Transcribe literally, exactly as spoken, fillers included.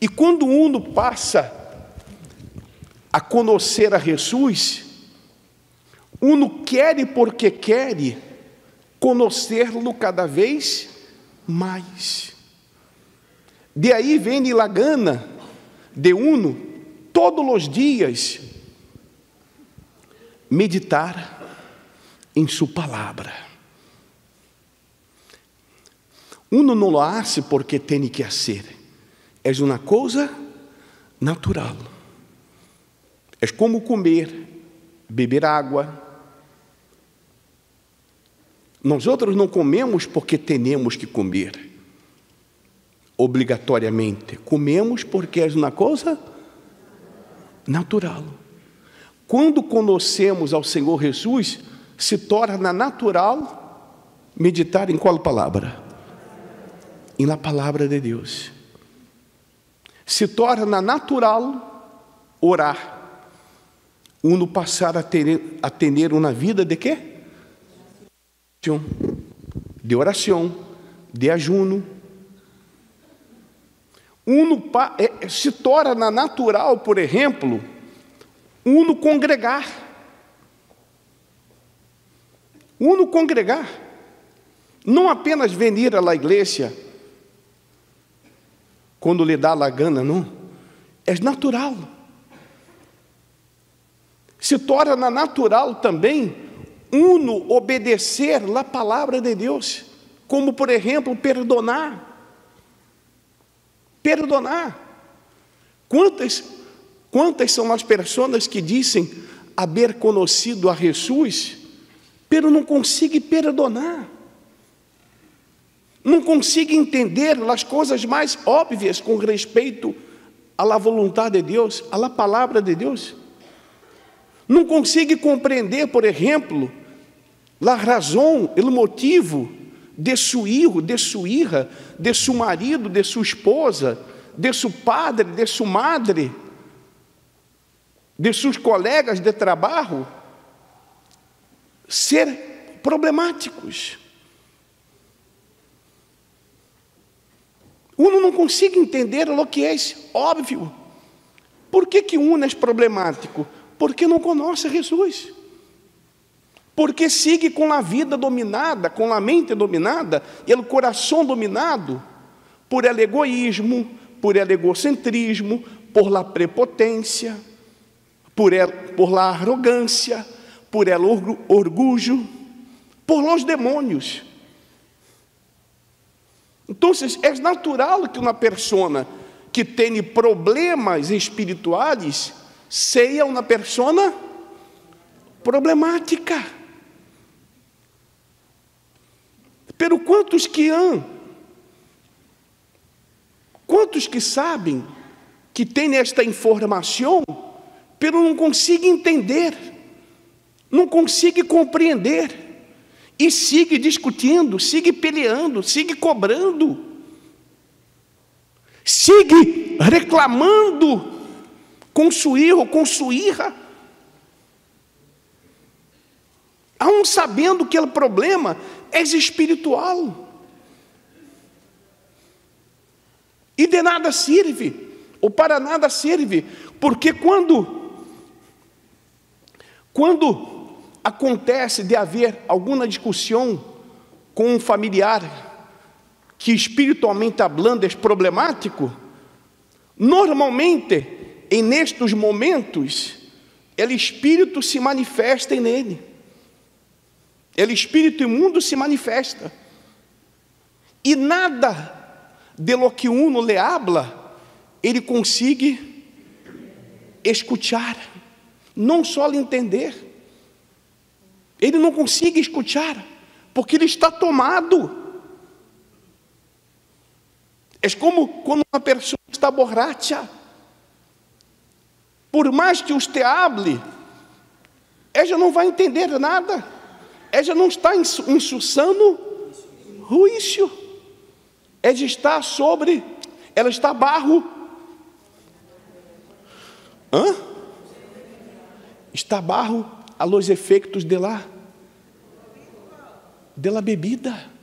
E quando uno passa a conhecer a Jesus, uno quer porque quer conhecê-lo cada vez mais. De aí vem a gana de uno, todos os dias, meditar em sua palavra. Uno não lo hace porque tem que fazer. É uma coisa natural. É como comer, beber água. Nós outros não comemos porque temos que comer. Obrigatoriamente. Comemos porque é uma coisa natural. Quando conhecemos ao Senhor Jesus, se torna natural meditar em qual palavra? E na palavra de Deus. Se torna natural orar. Uno passar a ter, a ter uma vida de quê? De oração, de ajuno. Uno se torna natural, por exemplo, uno congregar. Uno congregar. Não apenas venir à igreja quando lhe dá a gana, não. É natural. Se torna natural também uno obedecer a palavra de Deus, como, por exemplo, perdonar. Perdonar. Quantas, quantas são as pessoas que dizem haver conhecido a Jesus, pero não conseguem perdonar? Não conseguem entender as coisas mais óbvias com respeito à vontade de Deus, à palavra de Deus? Não conseguem compreender, por exemplo, a razão, o motivo de seu filho, de sua hija, de seu marido, de sua esposa, de seu padre, de sua madre, de seus colegas de trabalho, ser problemáticos. Uno não consegue entender o que é óbvio. Por que que uno é problemático? Porque não conhece Jesus. Porque sigue com a vida dominada, com a mente dominada, e o coração dominado por el egoísmo, por el egocentrismo, por la prepotência, por, el, por la arrogância, por el orgulho, por los demônios. Então, é natural que uma pessoa que tem problemas espirituais seja uma pessoa problemática. Pero quantos que há, quantos que sabem que tem esta informação, pero não conseguem entender, não conseguem compreender, e sigue discutindo, sigue peleando, sigue cobrando, sigue reclamando com seu filho, com sua hija, aun sabendo que o problema é espiritual, e de nada serve, ou para nada serve, porque quando, quando acontece de haver alguma discussão com um familiar que espiritualmente hablando é problemático, normalmente, em nestes momentos, o espírito se manifesta nele, o espírito imundo se manifesta, e nada de lo que uno le habla, ele consegue escuchar, não só lhe entender. Ele não consegue escutar, porque ele está tomado. É como quando uma pessoa está borracha. Por mais que você hable, ela não vai entender nada. Ela não está em seu sano juízo. Ela está sobre, ela está barro. Hã? Está barro a los efeitos de la, de la bebida.